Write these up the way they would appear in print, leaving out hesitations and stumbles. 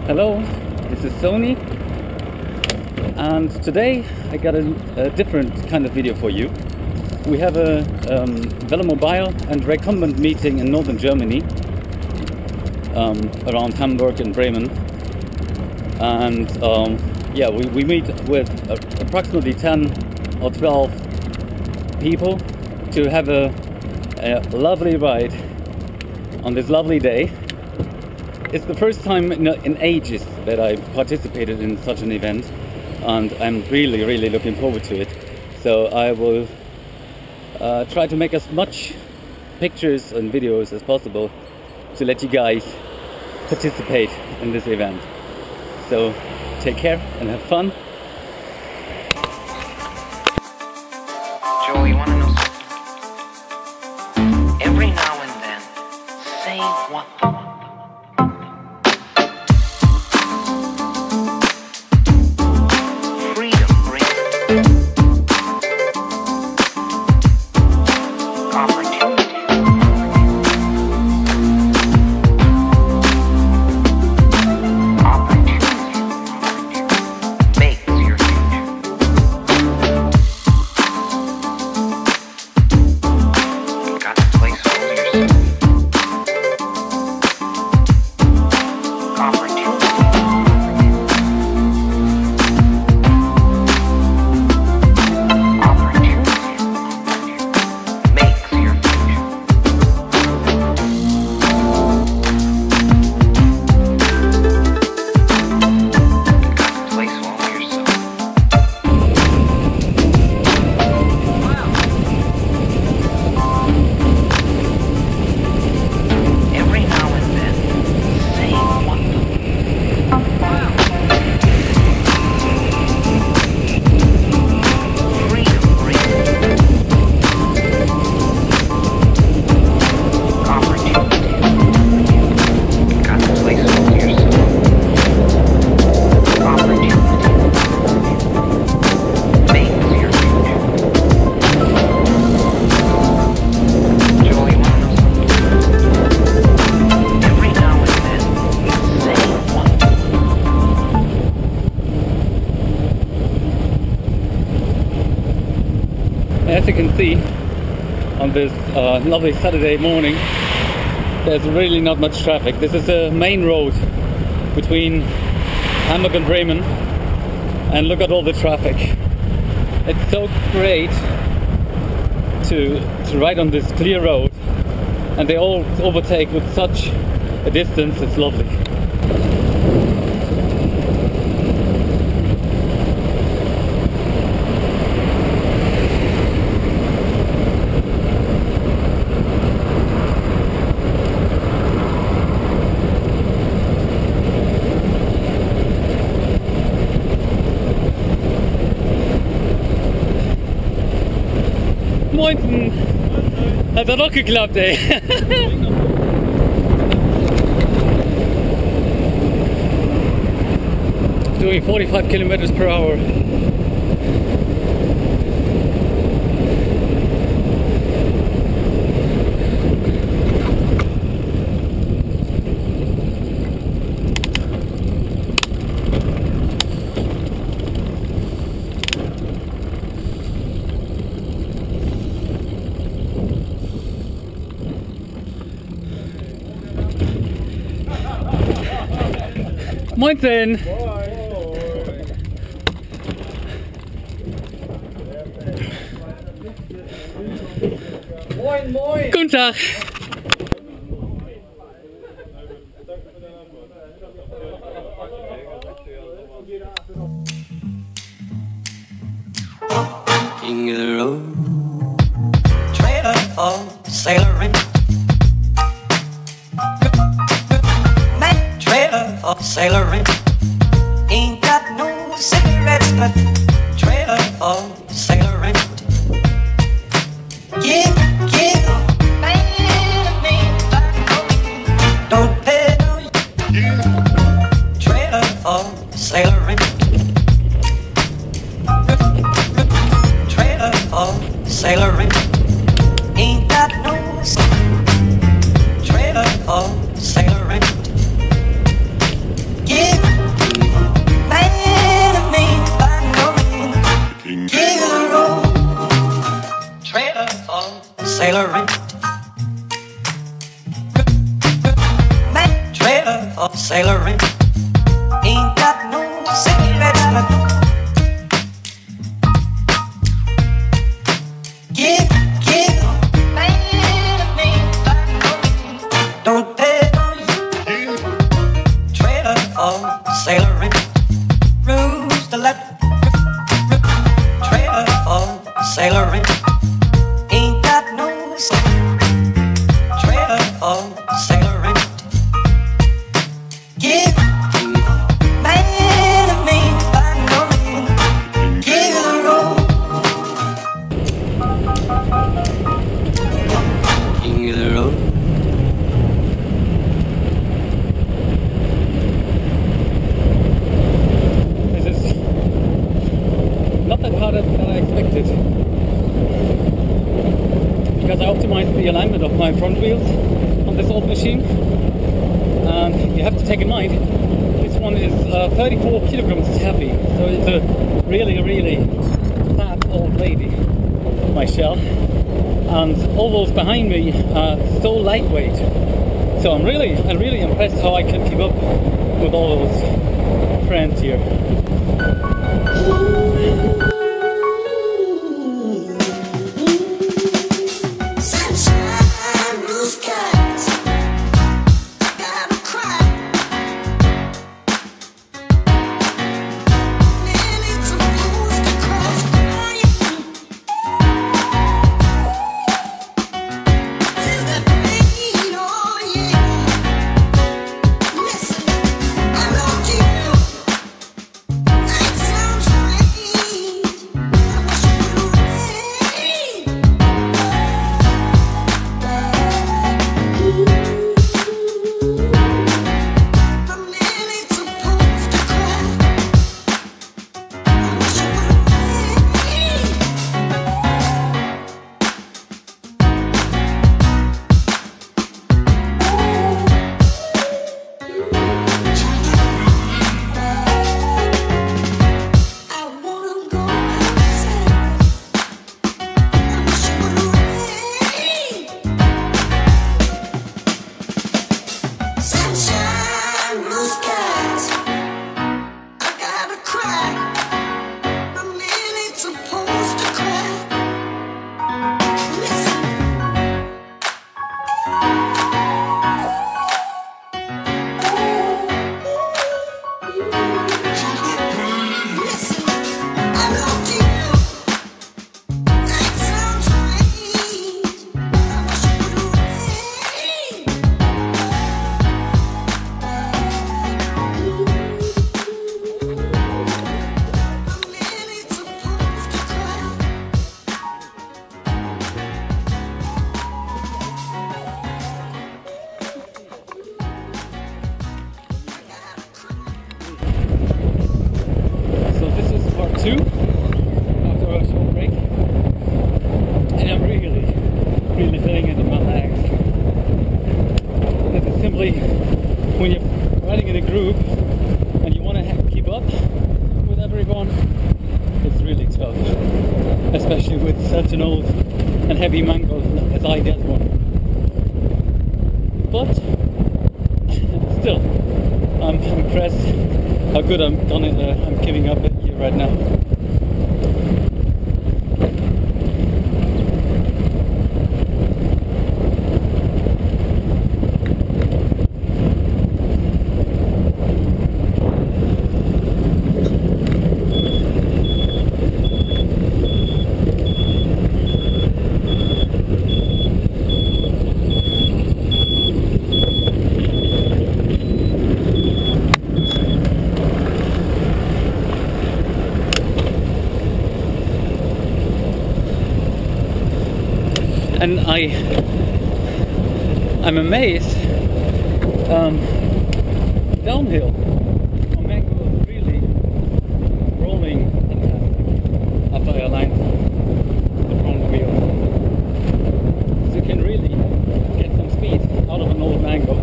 Hello, this is Sony, and today I got a different kind of video for you. We have a Velomobile and recument meeting in northern Germany, around Hamburg and Bremen, and yeah, we meet with approximately 10 or 12 people to have a lovely ride on this lovely day. It's the first time in ages that I participated in such an event, and I'm really looking forward to it. So I will try to make as much pictures and videos as possible to let you guys participate in this event. So take care and have fun. Joe, you want to know something? Every now and then, say what the As you can see, on this lovely Saturday morning, there's really not much traffic. This is a main road between Hamburg and Bremen, and look at all the traffic. It's so great to ride on this clear road, and they all overtake with such a distance. It's lovely. Moinsen! Hat doch geklappt, ey! Doing 45 kilometers per hour. Moinsen! Moin, moin! Guten Tag! King of the road, trailer for sailoring. That trailer for sailoring. Ain't got no cigarettes, but trailer for sailoring. Give me back. Don't pay no trailer for sailoring. Trailer for sailoring. Ain't got no trailer for sailoring. Give of sailoring. Ain't got no cigarettes, but give me, don't tell you, trailer of sailoring, rules to let, trailer of sailoring, ain't got no trailer of sailoring, give man to me, by no means, give the road, give the road. This is not that hard as I expected, because I optimized the alignment of my front wheels on this old machine, and you have to take in mind this one is 34 kilograms heavy, so it's a really fat old lady, my shell, and all those behind me are so lightweight, so I'm really impressed how I can keep up with all those friends here. Sunshine, blue skies, I gotta cry. Nearly supposed to cross crying. Feel the pain, oh yeah. Listen, I love you. Night sound strange. I wish you were rain. I'm nearly supposed to cry. I wish you were rain. I wanna go outside. I wish you were rain. Sunshine, blue skies, I gotta cry. I'm nearly supposed to cry. Listen, listen, I love you. Night sound strange. I wish you were rain. I'm nearly supposed to cry. So this is part 2 after a short break, and I'm really feeling it in my legs. This is simply when you're riding in a group and you want to keep up with everyone, it's really tough, especially with such an old and heavy mango as I get one. But still, I'm impressed how good I'm giving up it here right now. And I'm amazed, downhill, Mango is really rolling fantastic after I align the front wheel. So you can really get some speed out of an old Mango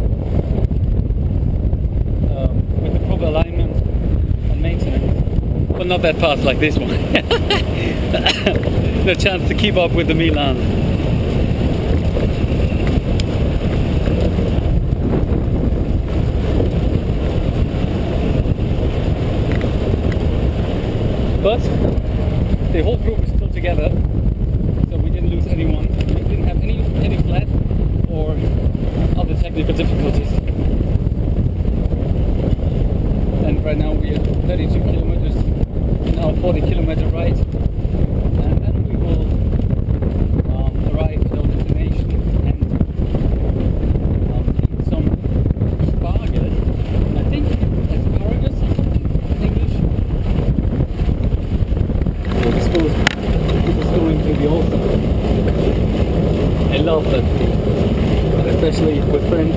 with the proper alignment and maintenance, but not that fast like this one. The chance to keep up with the Milan. but the whole group is still together, so we didn't lose anyone. We didn't have any flat or other technical difficulties. And right now we are 32 kilometers in our 40-kilometer ride, and then we will arrive at our destination and eat some spargel. I think asparagus or something in English. So this is going to be awesome. I love that food, especially with friends.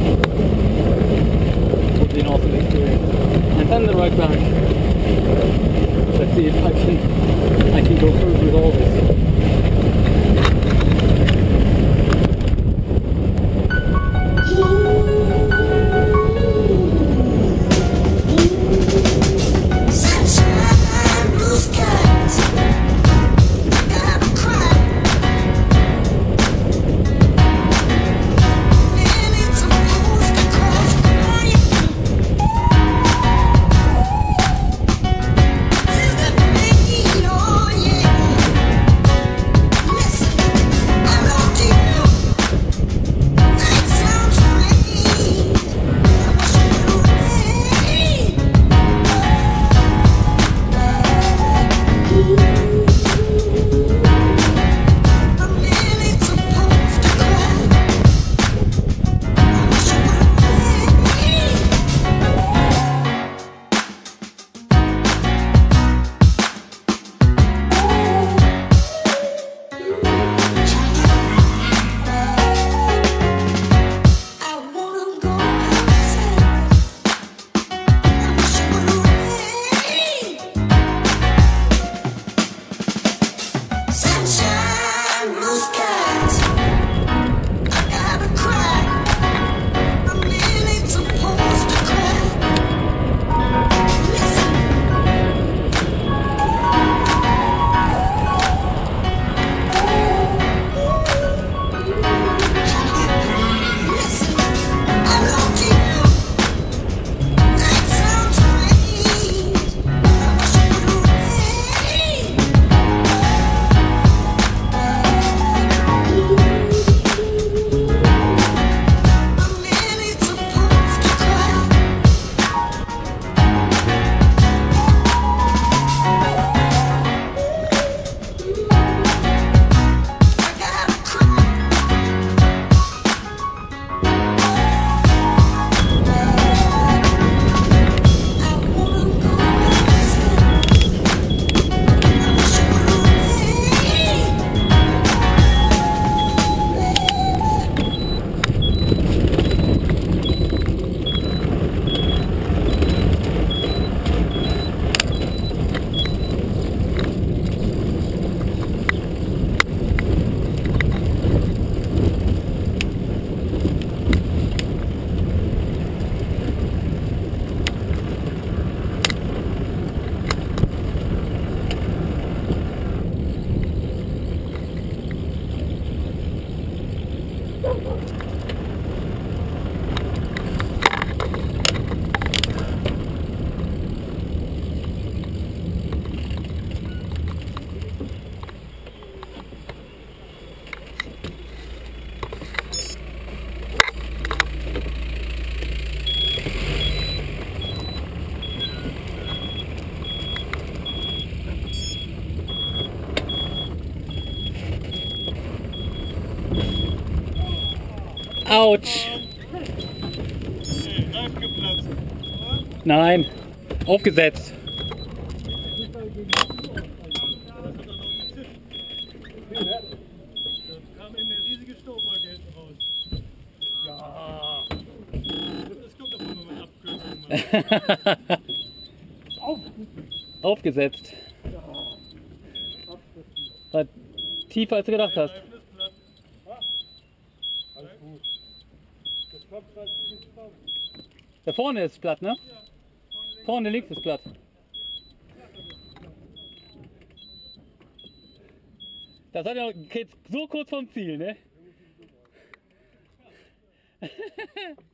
It will be an awesome experience. And then the ride back. Let's see if I can go through with all this. Autsch! Nein, aufgesetzt. Kam in eine riesige Staubargeld raus. Ja. Das kommt davon, wenn man Abkürzungen macht. Aufgesetzt. War tiefer als du gedacht hast. Alles gut. Das kommt halt nicht drauf. Da vorne ist platt, ne? Vorne links ist platt. Das hat ja jetzt so kurz vom Ziel, ne?